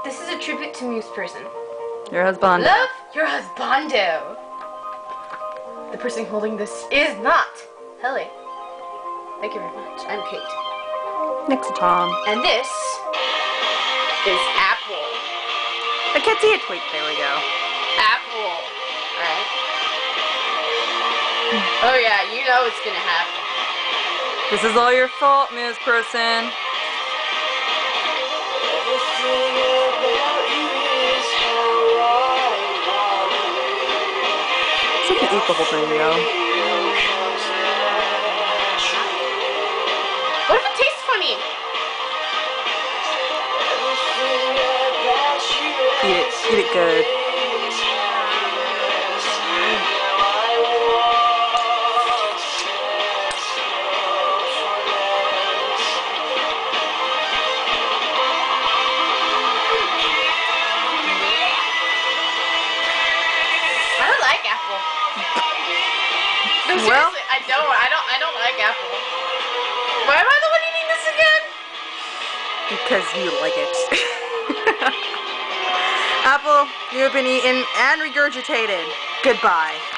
This is a tribute to Muse Person. Your husband. Love your husbando. The person holding this is not Helly. Thank you very much. I'm Kate. Next to Tom. And this is Apple. I can't see a tweet. There we go. Apple. Alright. Oh yeah, you know it's gonna happen. This is all your fault, Muse Person. So you can eat the whole thing, you know. What if it tastes funny? Eat it. Eat it good. I don't like apple. No, seriously, Well, I don't like apple. Why am I the one eating this again? because you like it. Apple, you have been eaten and regurgitated. Goodbye.